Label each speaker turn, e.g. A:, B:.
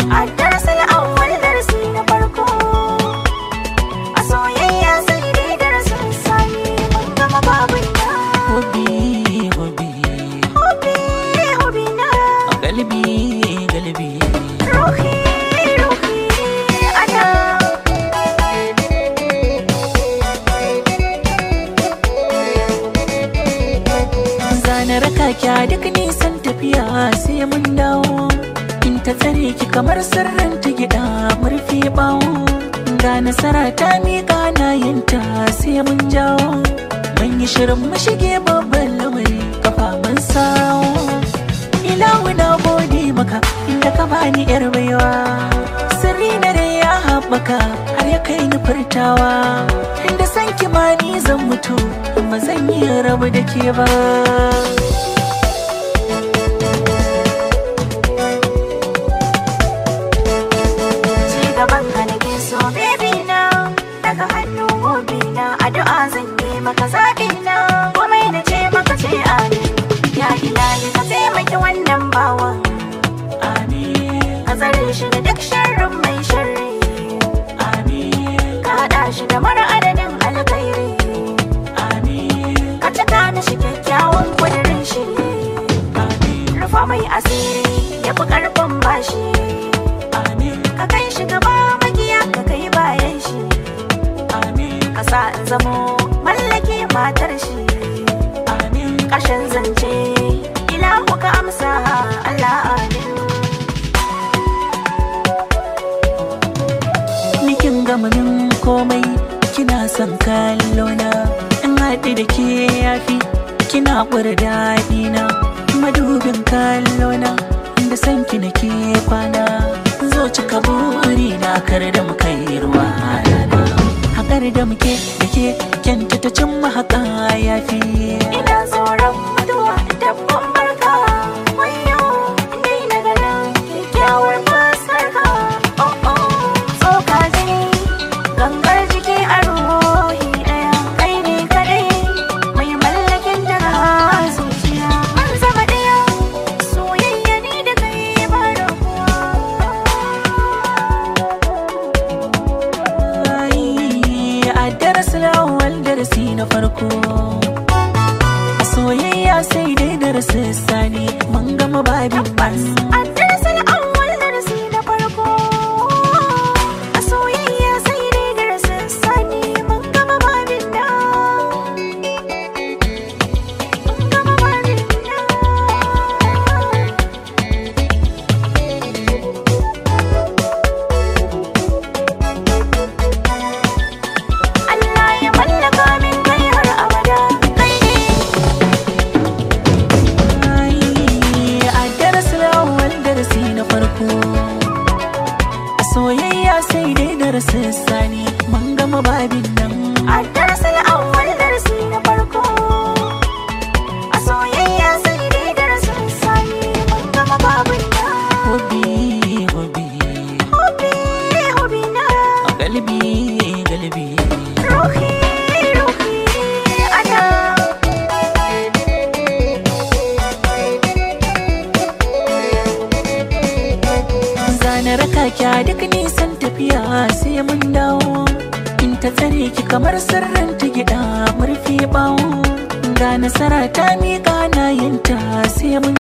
A: Addarsa al'awwal darasi na farko. A soyayya sai dai darasin sani mun gama babun na.
B: Hobi
A: na
B: galbi
A: ruhi ana.
B: Zana raka kya duk nisan tafiya sai mun dawo. In ta tsare ki kamar sirrin ta gida murfi bawo. Ga nasara ta miƙa na yinta sai mun jawo. Mun yi shirin mu shige babban lamari kafa mun sawo. Ilahu na gode maka inda ka bani yar baiwa. Sirri na dai ya haɓaka har ya kai ni furtawa. Inda san ki ma ni zan mutu ba zan yi rabu da ke ba.
A: Ci gaban ka nake so baby na, daga hannu hobi na, addu'a zan yi maka zaɓi na. Komai na ce maka ce amin, ya ilahi ka taimaki wannan bawan. Ka tsare shi da duk sharrin mai sharri, ka haɗa shi da mara adadin alkhairi, ka cika na shi kyakkyawan kudirin shi, rufa mai asiri ya fi ƙarfin bashi, ka kai shi gaba magiya ka kai bayan shi, ka sa in zamo mallake matar shi, ƙarshen zance ilahu ka amsa Allah amin.
B: Nikin gama min komai kina son kallona. In haɗe da ke yafi kina ƙwar daɗina. Madubin kallona inda san ki nake kwana. Zo cika buri na kar da muka yi ruwa rana. Haƙar da muke da ke kyanta ta cimma haƙa yafi.
A: Ina tsoron mutuwa dabban barka, wayo dai na ganin kyakkyawar fuskar ka. Tsoka jini gangar jiki a ruhi ɗaya, kai ne kaɗai mai mallakin daga zuciya. Mun zama ɗaya soyayya ni da kai ba rabuwa.
B: Addarsa al'awwal darasi na farko. A soyayya sai dai darasin sani mun gama babin ban.
A: Addarsa al'awwal darasi na farko. A soyayya sai dai darasin sani mun gama babin nan. Mun gama babin nan. Allah ya mallaka min kai har abada, kai ne.
B: Addarsa al'awwal darasi na farko. A soyayya sai dai darasin sani mun gama babin nan.
A: Addarsa al'awwal darasi na farko. A soyayya sai dai darasin sani mun gama babin nan.
B: Hobi
A: na
B: galbi
A: ruhi ana.
B: Zana raka kya duk nisan tafiya sai mun dawo. In ta tsare ki kamar sirrin ta gida murfi bawo. Ga nasara ta miƙa na yinta sai mun